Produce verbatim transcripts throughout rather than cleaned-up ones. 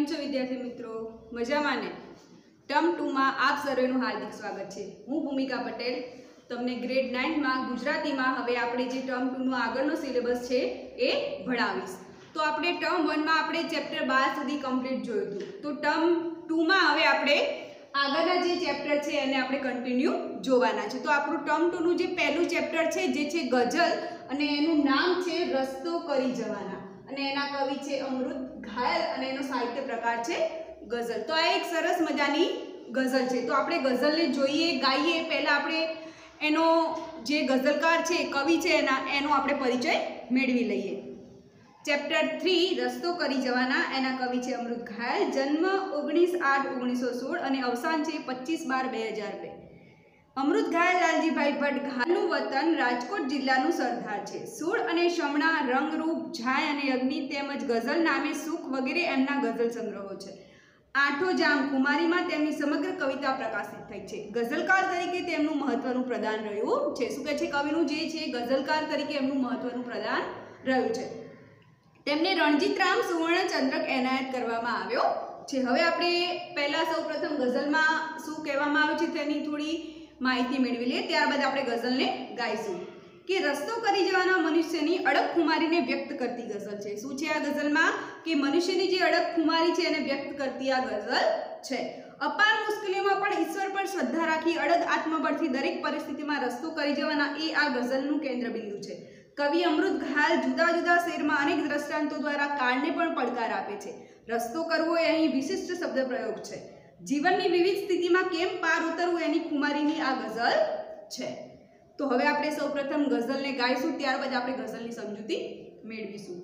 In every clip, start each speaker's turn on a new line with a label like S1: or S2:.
S1: केम छो विद्यार्थी मित्रों मजामां ने टर्म टू में आप सर्वेनु हार्दिक स्वागत है। हूँ भूमिका पटेल तमने ग्रेड नाइन में गुजराती में हवे आपणे जे टर्म टू नो आगळनो सिलेबस है ए भणावीश। तो आपणे टर्म वन में आपणे चेप्टर बार सुधी कम्प्लीट जोयुं हतुं, तो टर्म टू में हवे आपणे आगळना जे चेप्टर छे एने आपणे कन्टिन्यू जोवाना छे। तो आपणुं टर्म टू नुं जे पहेलुं चेप्टर छे जे छे गजल अने एनुं नाम छे रस्तो करी जवाना अने एना कवि छे अमृत घायल अने एनो साहित्य प्रकार छे गजल। तो आ एक सरस मजानी गजल छे। तो आपणे गजलने जोईए गाईए पहेला आपणे एनो जे गजलकार छे कवि छे एना एनो आपणे परिचय मेळवी लईए। चेप्टर थ्री रस्तो करी जवाना एना कवि छे अमृत घायल। जन्म ओगनीस आठ ओगनीस सौ सोल अने अवसान छे पच्चीस बार बे हज़ार बे। अमृत घायल लालजीभाई भट्ट घायलनु वतन राजकोट जिल्लानु सरदार छे। सूर अने शमणा रंगरूप झाय अने अग्नि तेमज गजल नामे सुख वगैरे एमना गजल संग्रहो छे। आठो जाम कुमारी में तेमनी समग्र कविता प्रकाशित थई छे। गजलकार तरीके तेमनु महत्वनु प्रदान रह्युं छे। शुं कहे छे कविनु जे छे गजलकार तरीके एमनु महत्वनु प्रदान रह्युं छे। तेमने रणजीतराम सुवर्ण चंद्रक एनायत करवामां आव्यो छे। हवे आपणे पहेला सौप्रथम गजलमां शुं कहेवामां आवे छे तेनी थोड़ी माहिती मेळवी लीए, त्यारबाद आपणे गजलने गाईशुं कि रस्तो करी जवाना मनुष्यनी अड़क खुमारीने व्यक्त करती गजल छे। शुं छे आ गजलमां कि मनुष्यनी जे अड़क खुमारी छे एने व्यक्त करती आ गजल छे। अपार मुश्केलीओमां पण ईश्वर पर श्रद्धा राखी अड़ग आत्मबळथी दरेक परिस्थितिमां रस्तो करी जवाना ए आ गजलनुं केंद्रबिंदु छे। कवि अमृत घायल जुदा जुदा शेरमां अनेक दृष्टांतो द्वारा काळने पण પડકાર આપે છે। रस्तो करवो ए અહીં विशिष्ट शब्द प्रयोग छे। जीवननी विविध स्थितिमां केम पार उतरવું એની ખુમારીની આ ગઝલ છે। तो हवे आपणे सौप्रथम गजलने गाईशुं, त्यारबाद आपणे गजलनी समजूती मेळवीशुं।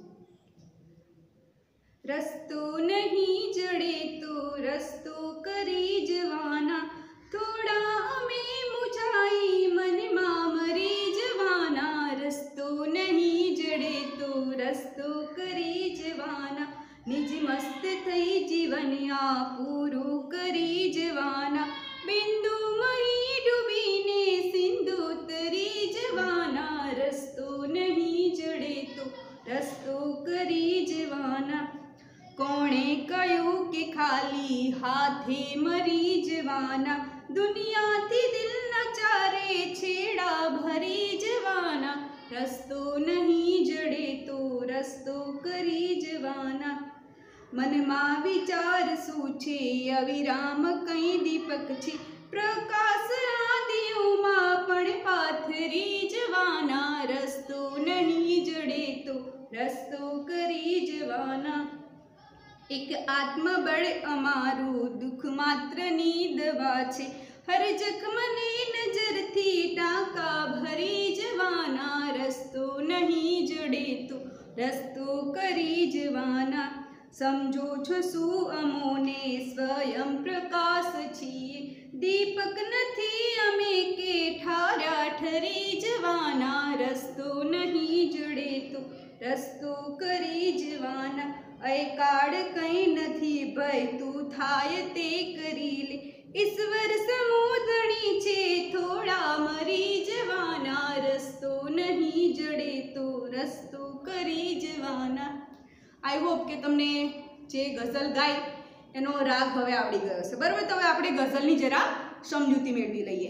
S1: रस्तो नहीं जड़े तो रस्तो करी जवाना, थोड़ा अमे मुझाई मन मां मरी जवाना। रस्तो नहीं जड़े तो रस्तो करी जवाना, निज मस्त थई जीवन आ पूरू करी जवाना। बिंदु मही डूबीने सिंधु तरी जवाना, रस्तो नहीं जड़े तो रस्तो करी जवाना। कोणे कह्युं के खाली हाथे मरी जवाना, दुनिया थी दिल नचारे छेड़ा भरी जवाना। रस्तो नहीं जड़े तो रस्तो करी जवाना। मन मां विचार सूछे अविराम कई दीपक छे, प्रकाश आदियों मां पण पाथरी जवाना। रस्तो नहीं जड़े तो रस्तो करी जवाना। एक आत्मबळ अमारू दुख मात्र नी दवा छे, हर जख्म ने नजर थी टाका भरी जवाना। रस्तो नहीं जड़े तो रस्तो करी जवाना। समझो छो शू अमोने स्वयं प्रकाश छीए, दीपक नथी अमे के ठारा ठरी जवाना। रस्तो नहीं जड़े तो रस्तो करी जवाना। अय काळ कई नथी भय तू थाय ते करी ले, ईश्वर समुदणी छे थोड़ा मरी जवाना। रस्तो नहीं जड़े तो रस्तो करी जवाना। आई होप के तमने जे गजल गाई एनो राग हवे आवड़ी गयो छे, बराबर। तो हवे आपणे गजलनी जरा समजूती मेळवी लईए।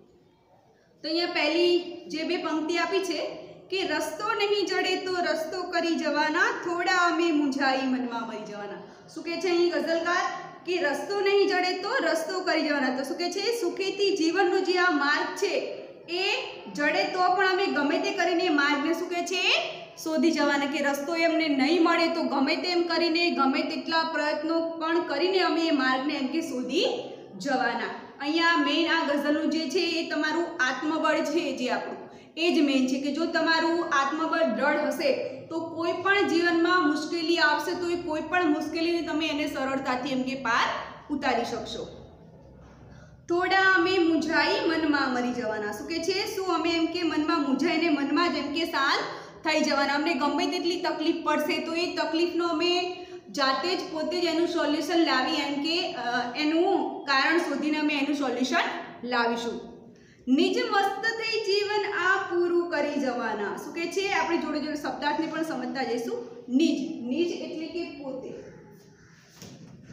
S1: तो अहींया पहली जे बे पंक्ति आपी छे कि रस्तो नहीं जड़े तो रस्तो करी जवाना, थोड़ा अमे मुंझाई मनमा मरी जवाना। शुं कहे छे अहीं गजलकार कि रस्तो नहीं जड़े तो रस्तो करी जवाना। तो शुं कहे छे सुखेथी जीवननो जे आ मार्ग छे ए जड़े तो पण अमे गमे ते करीने मार्गने शुं कहे छे शोधी जवाना। कि रस्तो एमने नहीं मळे तो गमे तेम करीने गमे तेटला प्रयत्नो पण करीने अमे ए मार्गने एम के शोधी जवाना। अहींया मेन आ गजलनुं जे छे ए तमारुं आत्मबळ छे, जे आपणुं ए ज मेन छे कि जो तमारुं आत्मबळ दृढ़ हशे तो कोई पण जीवनमां मुश्केली आवशे तो ए कोई पण मुश्केलीने तमे एने सरळताथी एम के पार उतारी शकशो। थोड़ा अमे मुंझाई मनमा मरी जवाना। शुं कहे छे शुं अमे एम के मनमा मुंझाईने मनमा ज एम के शांत थई जवाना। अमने गमे तेटली तकलीफ पड़शे तो ए तकलीफनो अमे जाते ज पोते ज एनुं सोल्यूशन लावी एम के एनुं कारण शोधीने अमे एनुं सोल्यूशन लावीशुं। निज मस्त थई जीवन आ पूरू करी जवाना। शुं कहे छे आपणे जोड़े जोड़े शब्दार्थने पण समजता जईशुं। निज निज एटले के पोते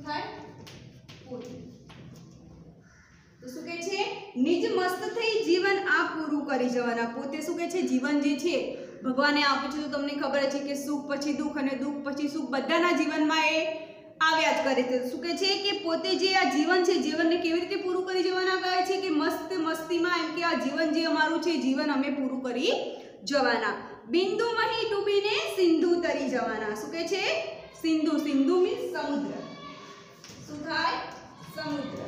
S1: થાય? પોતે. તો શું કહે છે? નિજ મસ્ત થઈ જીવન આ પૂરું કરી જવાના. પોતે શું કહે છે? જીવન જે છે ભગવાને આપ્યું છે. તો તમને ખબર છે કે સુખ પછી દુઃખ અને દુઃખ પછી સુખ બધાના જીવનમાં એ આવ્યા જ કરે છે. શું કહે છે કે પોતે જે આ જીવન છે જીવનને કેવી રીતે પૂરું કરી જવાના કહે છે કે મસ્ત મસ્તીમાં એમ કે આ જીવન જે અમારું છે જીવન અમે પૂરું કરી જવાના. બિંદુ મહી ડૂબીને સિંધુ તરી જવાના. શું કહે છે? સિંધુ. સિંધુ મીન્સ સમુદ્ર. શું થાય? સમુદ્ર.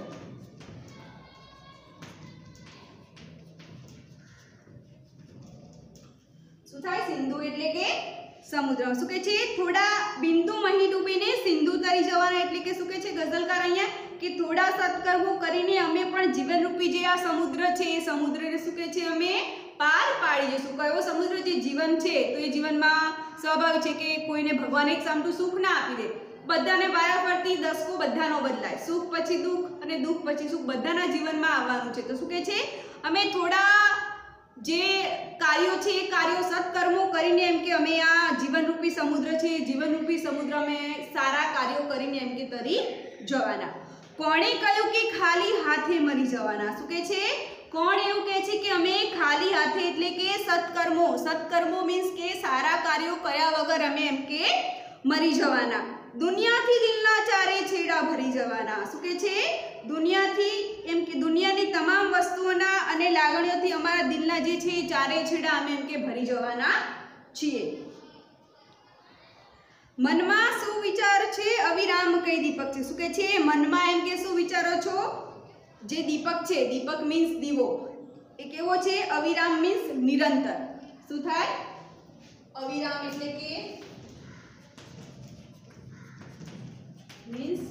S1: શું થાય? સિંધુ એટલે કે સમુદ્ર. શું કહે છે? થોડા બિંદુ મહી ડૂબીને સિંધુ તરી જવાના એટલે કે શું કહે છે ગઝલકાર અહીંયા કે થોડા સત્કર્મો કરીને અમે પણ જીવનરૂપી જે આ સમુદ્ર છે એ સમુદ્રને શું કહે છે અમે પાર પાડી જઈશું. કયો સમુદ્ર? જે જીવન છે. તો એ જીવનમાં સ્વાભાવિક છે કે કોઈને ભગવાન એક સામટું સુખ ના આપી દે. બધાને વારાફરતી દસકો બધાનો બદલાય. સુખ પછી દુઃખ અને દુઃખ પછી સુખ બધાના જીવનમાં આવવાનું છે. તો શું કહે છે? અમે થોડા જે કાર્યો છે એ કાર્યો સત્કર્મો કરીને એમ કે અમે આ જીવનરૂપી સમુદ્ર છે જીવનરૂપી સમુદ્ર અમે સારા કાર્યો કરીને એમ કે તરી જવાના. કોણે કહ્યું કે ખાલી હાથે મરી જવાના? શું કહે છે? કોણ એવું કહે છે કે અમે ખાલી હાથે એટલે કે સત્કર્મો. સત્કર્મો મીન્સ કે સારા કાર્યો કર્યા વગર અમે એમ કે મરી જવાના. દુનિયાથી દિલના ચારે છેડા ભરી જવાના. શું કહે છે? દુનિયાથી એમ કે દુનિયાની તમામ વસ્તુઓના અને લાગણીઓથી અમારા દિલના જે છે એ ચારે છેડા અમે એમ કે ભરી જવાના છીએ. મનમાં શું વિચાર છે? અવિરામ કઈ દીપક છે? શું કહે છે? મનમાં એમ કે શું વિચારો છો? જે દીપક છે. દીપક મીન્સ દીવો. એ કેવો છે? અવિરામ મીન્સ નિરંતર. શું થાય? અવિરામ એટલે કે મીન્સ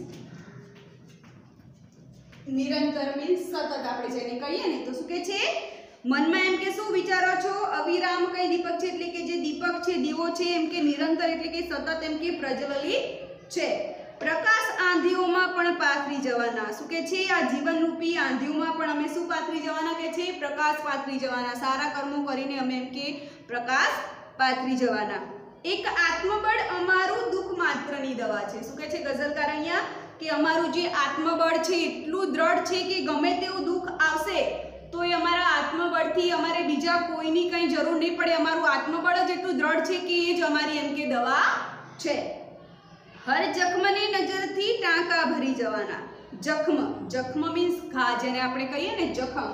S1: નિરંતર મીન્સ સતત આપણે જેને કહીએ ને. તો શું કહે છે? મનમાં એમ કે શું વિચારો છો? અવિરામ કઈ દીપક છે એટલે કે જે દીપક છે દીવો છે એમ કે નિરંતર એટલે કે સતત એમ કે પ્રજ્વલિત છે. પ્રકાશ આંધીઓમાં પણ પાથરી જવાના. શું કે છે? આ જીવનરૂપી આંધીઓમાં પણ અમે શું પાથરી જવાના કે છે? પ્રકાશ પાથરી જવાના. સારા કર્મો કરીને અમે એમ કે પ્રકાશ પાથરી જવાના. એક આત્મબળ અમારું દુઃખ માત્રની દવા છે. શું કહે છે ગઝલકાર અહીંયા કે અમારું જે આત્મબળ છે એટલું દ્રઢ છે કે ગમે તેવું દુઃખ આવશે તો એ અમારા આત્મબળથી અમારે બીજા કોઈની કંઈ જરૂર નહીં પડે. અમારું આત્મબળ જ એટલું દ્રઢ છે કે એ જ અમારી એમ કે દવા છે. હર જખમને નજરથી ટાંકા ભરી જવાના. જખમ. જખમ મીન્સ ઘા જેને આપણે કહીએ ને જખમ.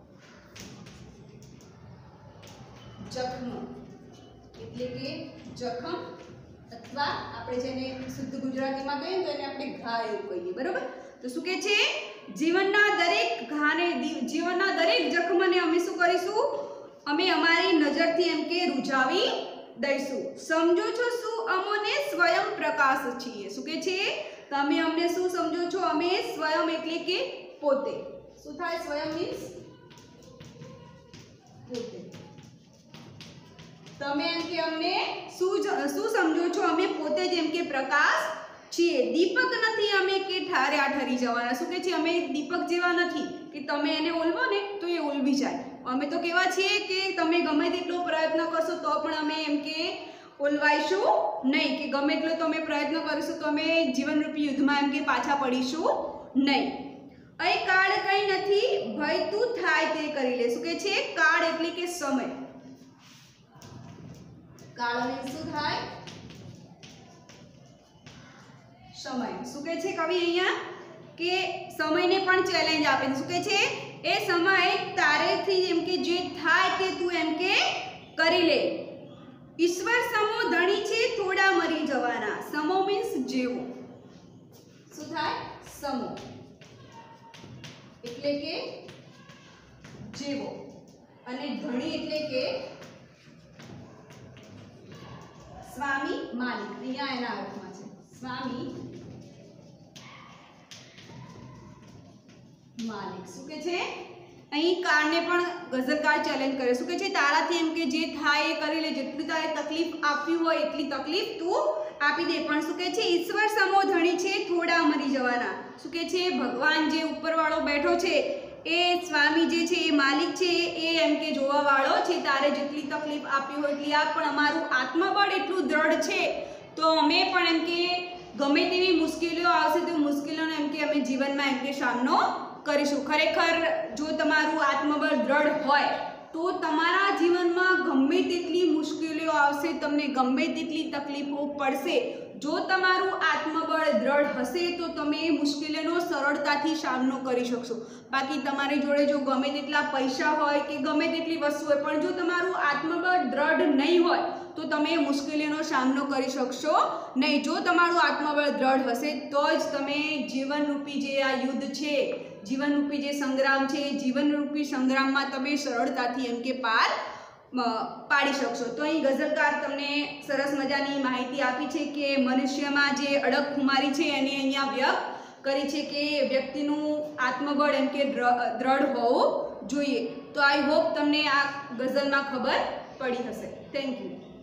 S1: જખમ એટલે કે જખમ અથવા આપણે જેને શુદ્ધ ગુજરાતીમાં કહીએ તો એને આપણે ઘા એવું કહીએ. બરોબર? તો શું કહે છે? જીવનના દરેક ઘાને જીવનના દરેક જખમને અમે શું કરીશું? અમે અમારી નજરથી એમ કે રૂજાવી દઈશું. સમજો છો શું? અમોને સ્વયં પ્રકાશ છીએ. શું કહે છે? તમે અમને શું સમજો છો? અમે સ્વયં એટલે કે પોતે. શું થાય? સ્વયં મીન્સ પોતે. તમે એમ કે અમને શું શું સમજો છો? અમે પોતે જ એમ કે પ્રકાશ છીએ. દીપક નથી અમે કે ઠાર્યા ઠરી જવાના. શું કહે છે? અમે દીપક જેવા નથી કે તમે એને ઓલવો ને તો એ ઓલવી જાય. અમે તો કેવા છીએ કે તમે ગમે તેટલો પ્રયત્ન કરશો તો પણ અમે એમ કે ઓલવાઈશું નહીં, કે ગમે એટલો તો અમે પ્રયત્ન કરીશું તો અમે જીવનરૂપી યુદ્ધમાં એમ કે પાછા પડીશું નહીં. અહીં કાળ કંઈ નથી ભય તું થાય તે કરી લે. શું કહે છે? કાળ એટલે કે સમય. કાળ એટલે શું થાય? સમય. શું કહે છે કવિ અહીંયા કે સમયને પણ ચેલેન્જ આપે છે. શું કહે છે? એ સમય તારેથી એમ કે જે થાય તે તું એમ કે કરી લે. ઈશ્વર સમો ધણી છે થોડા મરી જવાના. સમો મીન્સ જેવો. શું થાય? સમો એટલે કે જેવો અને ધણી એટલે કે સ્વામી માલિક. અહીંયા એના અર્થમાં છે સ્વામી માલિક. શું કે છે? અહીં કાળને પણ ગઝલકાર ચેલેન્જ કરે. શું કે છે? તારાથી એમ કે જે થાય એ કરી લે. જેટલી તારે તકલીફ આપવી હોય એટલી તકલીફ તું આપી દે. પણ શું કે છે? ઈશ્વર સમો ધણી છે થોડા મરી જવાના. શું કે છે? ભગવાન જે ઉપરવાળો બેઠો છે એ સ્વામી જે છે એ માલિક છે એ એમ કે જોવાવાળો છે. તારે જેટલી તકલીફ આપી હોય એટલી આપ, પણ અમારું આત્મબળ એટલું દ્રઢ છે તો અમે પણ એમ કે ગમે તેવી મુશ્કેલીઓ આવશે તો મુશ્કેલીઓનો એમ કે અમે જીવનમાં એમ કે સામનો કરીશું. ખરેખર જો તમારું આત્મબળ દ્રઢ હોય તો તમારા જીવનમાં ગમે તેટલી મુશ્કેલીઓ આવશે, તમને ગમે તેટલી તકલીફો પડશે, જો તમારું આત્મબળ દ્રઢ હશે તો તમે મુશ્કેલીઓનો સરળતાથી સામનો કરી શકશો. બાકી તમારી જોડે જો ગમે તેટલા પૈસા હોય કે ગમે તેટલી વસ્તુ હોય પણ જો તમારું આત્મબળ દ્રઢ નહીં હોય તો તમે મુશ્કેલીઓનો સામનો કરી શકશો નહીં. જો તમારું આત્મબળ દ્રઢ હશે તો જ તમે જીવનરૂપી જે આ યુદ્ધ છે, જીવનરૂપી જે સંગ્રામ છે, જીવનરૂપી સંગ્રામમાં તમે સરળતાથી એમ કે પાર પાડી શકશો. તો અહીં ગઝલકાર તમને સરસ મજાની માહિતી આપી છે કે મનુષ્યમાં જે અડગ ખુમારી છે એને અહીંયા વ્યક્ત કરી છે કે વ્યક્તિનું આત્મબળ એમ કે દ્રઢ હોવું જોઈએ. તો આઈ હોપ તમને આ ગઝલમાં ખબર પડી હશે. Thank you.